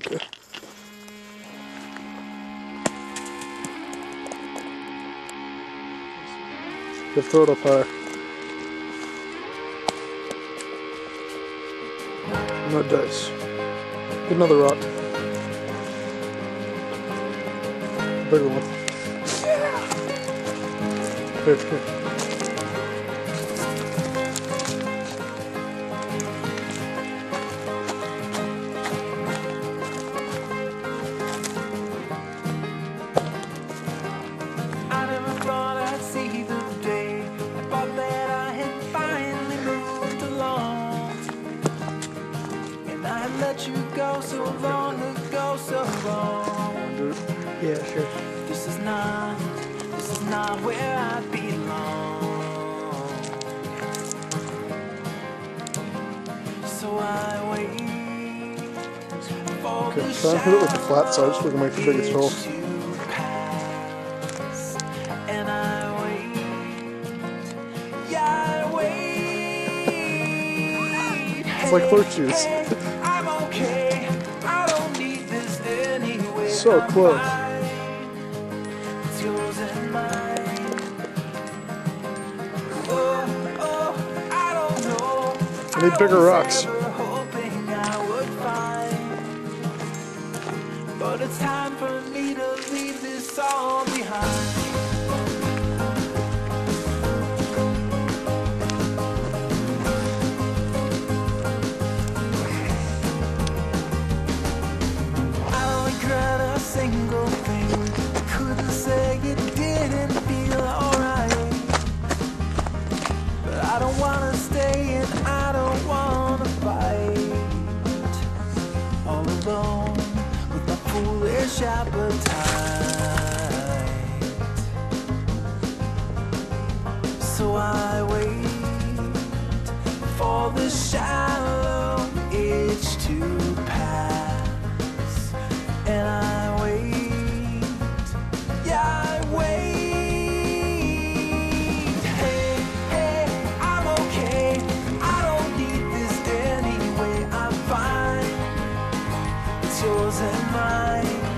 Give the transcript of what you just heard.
Okay. Just throw it up high. No dice. Get another rock. Bigger one. Here, here. Let you go so long ago, so long. Yeah, sure. This is not where I belong. So I wait for okay, try and hit it with the flat side so we can make the biggest hole. And I wait, yeah, I wait. It's like horseshoes. I'm okay, I don't need this anyway. So close. It's yours and mine. Oh, I don't know. I need bigger rocks. Hoping I would find. But it's time for me to leave this all behind. Single thing, couldn't say it didn't feel alright. But I don't wanna stay and I don't wanna fight all alone with my foolish appetite. So I wait for the shallow itch to pass, and I yours and mine.